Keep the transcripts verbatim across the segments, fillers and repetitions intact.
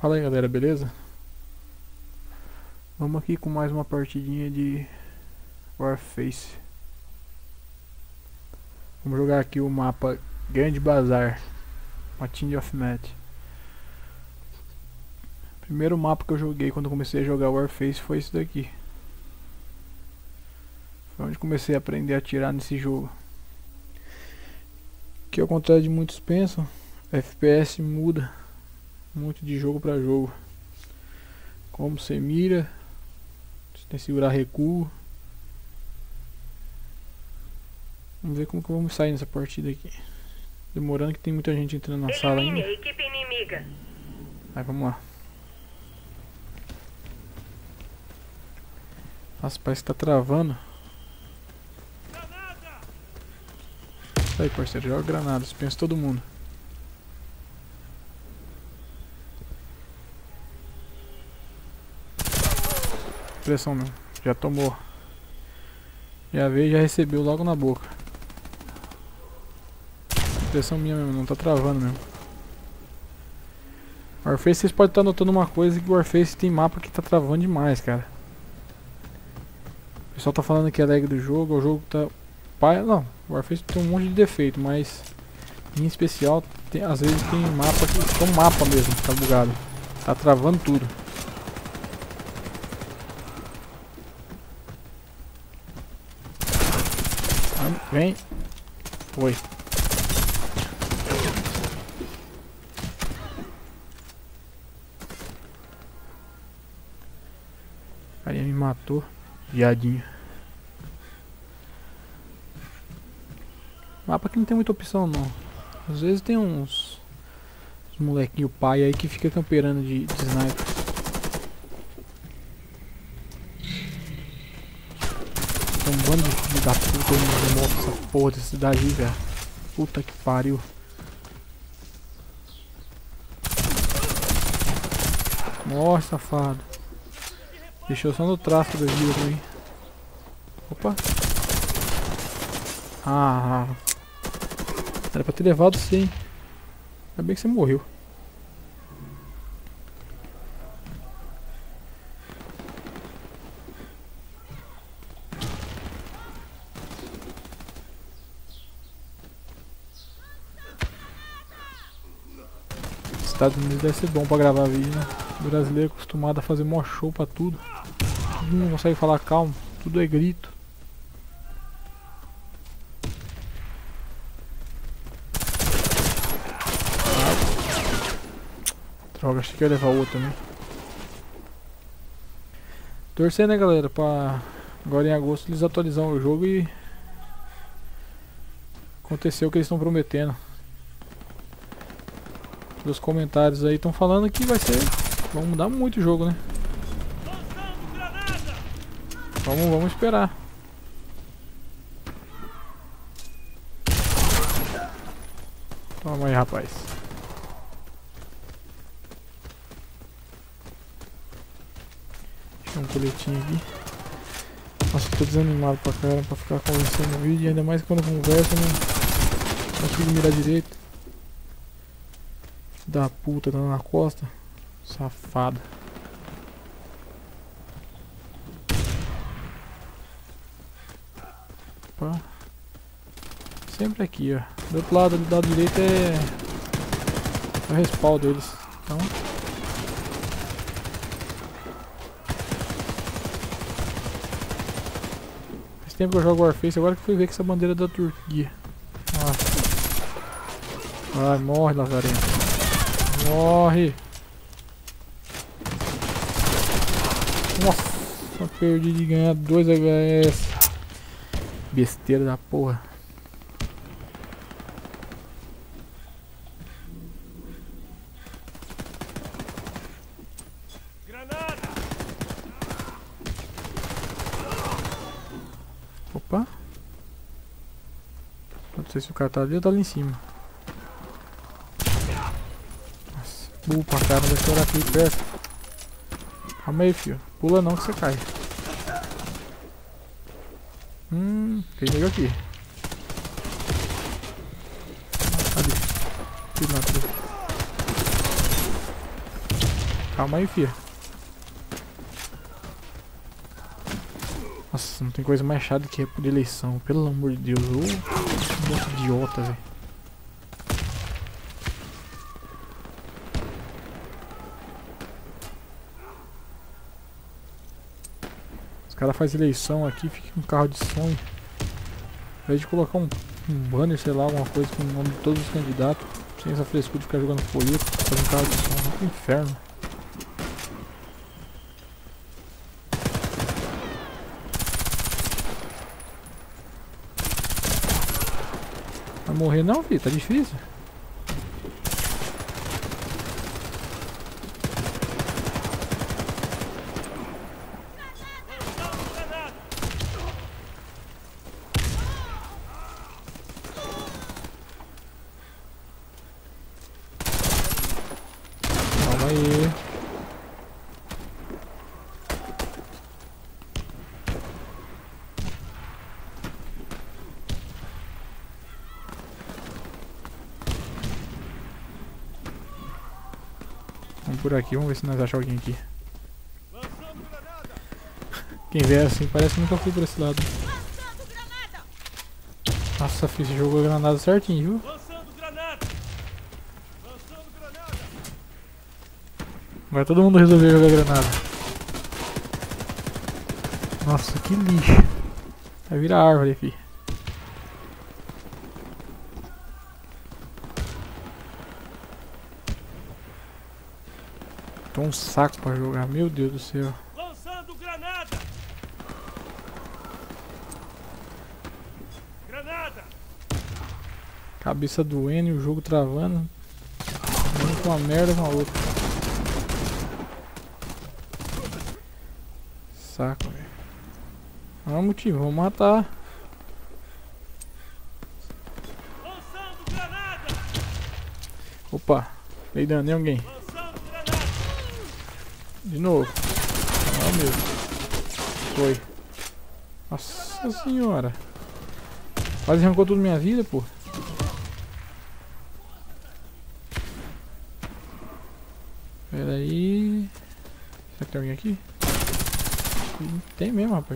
Fala aí galera, beleza? Vamos aqui com mais uma partidinha de Warface. Vamos jogar aqui o mapa Grande Bazar, Matinho of Match. Primeiro mapa que eu joguei quando comecei a jogar Warface foi esse daqui. Foi onde comecei a aprender a atirar nesse jogo. Que ao contrário de muitos pensam, F P S muda muito de jogo para jogo. Como você mira, você tem que segurar recuo. Vamos ver como que vamos sair nessa partida aqui. Demorando que tem muita gente entrando na sala ainda. Equipe inimiga. Aí vamos lá. Nossa, parece que tá travando. Aí parceiro, joga granadas, pensa todo mundo. Pressão mesmo, já tomou. Já veio, já recebeu logo na boca. Pressão minha mesmo, não tá travando mesmo. Warface, vocês podem estar notando uma coisa, que o Warface tem mapa que tá travando demais, cara. O pessoal tá falando que é lag do jogo, o jogo tá... Pai, não, o Warface tem um monte de defeito, mas em especial, tem, às vezes tem mapa que... É um mapa mesmo que tá bugado. Tá travando tudo. Vem. Foi. Aí me matou. Viadinho. Mapa que não tem muita opção não. Às vezes tem uns, uns molequinho pai aí que fica camperando de, de sniper. Tem um bando de filho da puta aí no remoto essa porra dessa cidade aí, velho. Puta que pariu. Nossa, safado. Deixou só no tráfico da vida também. Opa. Ah. Era pra ter levado sim. Ainda bem que você morreu. Estados Unidos deve ser bom pra gravar vídeo, né? O brasileiro é acostumado a fazer mó show pra tudo. Não consegue falar calmo, tudo é grito. Ah. Droga, achei que ia levar outro também. Torcer, né galera, pra agora em agosto eles atualizarem o jogo e acontecer o que eles estão prometendo. Os comentários aí estão falando que vai ser... Vão mudar muito o jogo, né? Vamos, vamos esperar. Toma aí, rapaz. Deixa eu um coletinho aqui. Nossa, tô desanimado pra caramba pra ficar conversando no vídeo. Ainda mais quando eu converso, não consigo mirar direito. Da puta, tá na costa. Safado. Opa. Sempre aqui, ó. Do outro lado, do lado direito é o respaldo deles. Então. Faz tempo que eu jogo Warface, agora que fui ver que essa bandeira é da Turquia. Nossa. Vai, morre, Lazarento. Morre! Nossa, perdi de ganhar dois H S. Besteira da porra. Granada! Opa! Não sei se o cara tá ali ou tá ali em cima. Upa, cara, vai estourar aqui perto. Calma aí, filho. Pula não que você cai. Hum, tem nego aqui. Ali. Filho, não, Calma aí, filha. Nossa, não tem coisa mais chata que é por eleição. Pelo amor de Deus. Ô, que monte de idiota, velho. Os caras fazem eleição aqui, fica um carro de sonho. Ao invés de colocar um, um banner, sei lá, alguma coisa com o nome de todos os candidatos. Sem essa frescura de ficar jogando folheto, fazendo um carro de som. É um inferno. Vai morrer não, filho? Tá difícil. Calma aí. Vamos por aqui, vamos ver se nós achamos alguém aqui. Quem vê assim parece que nunca fui por esse lado. Nossa, filho, você jogou a granada certinho, viu? Vai todo mundo resolver jogar granada. Nossa, que lixo. Vai virar árvore, filho. Tô um saco pra jogar, meu Deus do céu. Lançando granada! Granada! Cabeça doendo e o jogo travando. Um com uma merda com a outra. Saco, velho. Vamos, tio, vamos matar. Lançando granada! Opa, dei dano em alguém. Lançando granada! De novo. Ah, meu. Foi. Nossa senhora. Quase arrancou tudo minha vida, pô. Pera aí. Será que tem alguém aqui? Tem mesmo, rapaz.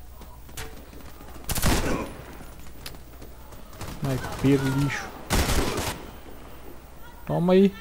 Sniper, lixo. Toma aí.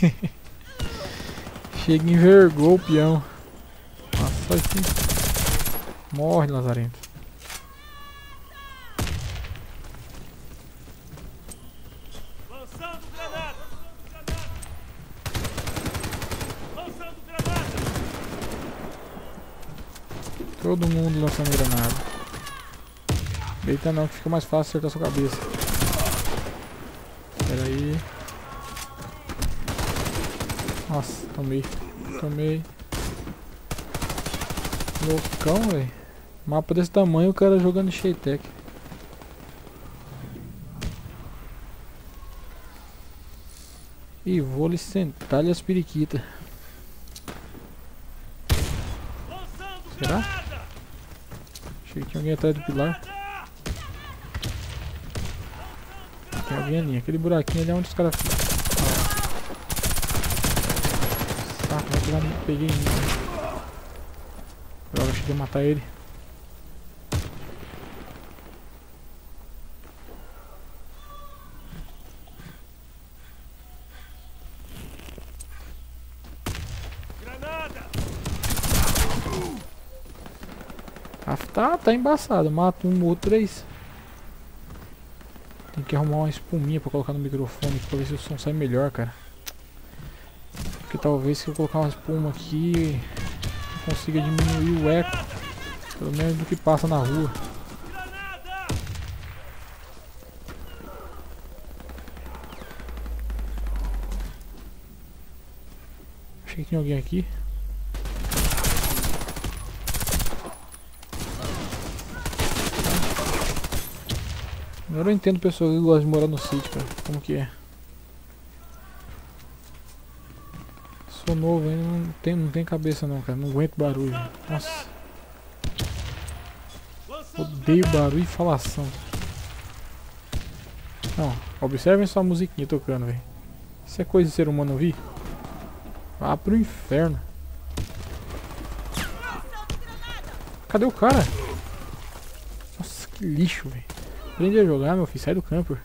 Chega e envergou o peão. Nossa, assim. Morre, lazarento. Lançando granada! Lançando granada! Todo mundo lançando granada. Deita não, que fica mais fácil acertar sua cabeça. Pera aí. Nossa, tomei. Tomei. Loucão, velho. Mapa desse tamanho, o cara jogando Sheitec. E vou lhe sentar-lhe as periquitas. Será? Achei que tinha alguém atrás do pilar. Tem alguém ali. Aquele buraquinho ali é onde os caras ficam. Saco, vai tirar. Peguei ele. Droga, cheguei a matar ele. Granada! Ah, tá, tá embaçado. Mato um ou três. Tem que arrumar uma espuminha pra colocar no microfone pra ver se o som sai melhor, cara. Porque talvez se eu colocar uma espuma aqui eu consiga diminuir o eco, pelo menos do que passa na rua. Granada! Achei que tinha alguém aqui. Agora eu entendo pessoas que gostam de morar no sítio, cara. Como que é? Sou novo ainda, não tem, não tem cabeça não, cara. Não aguento barulho. Nossa. Odeio barulho e falação. Não, observem só a musiquinha tocando, velho. Isso é coisa de ser humano ouvir? Vá pro inferno. Cadê o cara? Nossa, que lixo, velho. Aprende a jogar, meu filho. Sai do camper.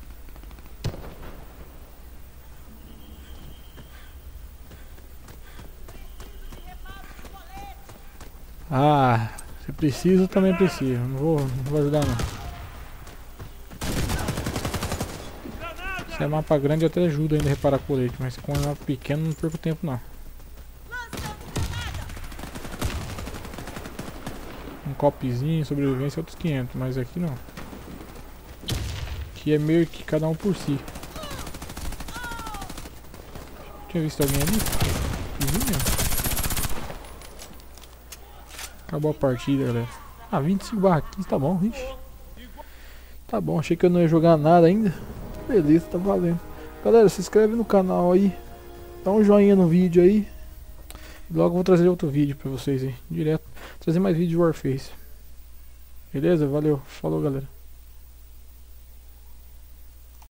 Ah, se precisa, também precisa. Não vou, não vou ajudar não. Se é mapa grande eu até ajudo ainda a reparar colete, mas com um mapa pequeno não perco tempo não. Um copzinho, sobrevivência outros quinhentos, mas aqui não. Aqui é meio que cada um por si. Tinha visto alguém ali? Vinha. Acabou a partida, galera. Ah, vinte e cinco barra quinze, tá bom, ixi. Tá bom, achei que eu não ia jogar nada ainda. Beleza, tá valendo. Galera, se inscreve no canal aí. Dá um joinha no vídeo aí. E logo eu vou trazer outro vídeo pra vocês aí, direto. Trazer mais vídeo de Warface. Beleza? Valeu. Falou, galera.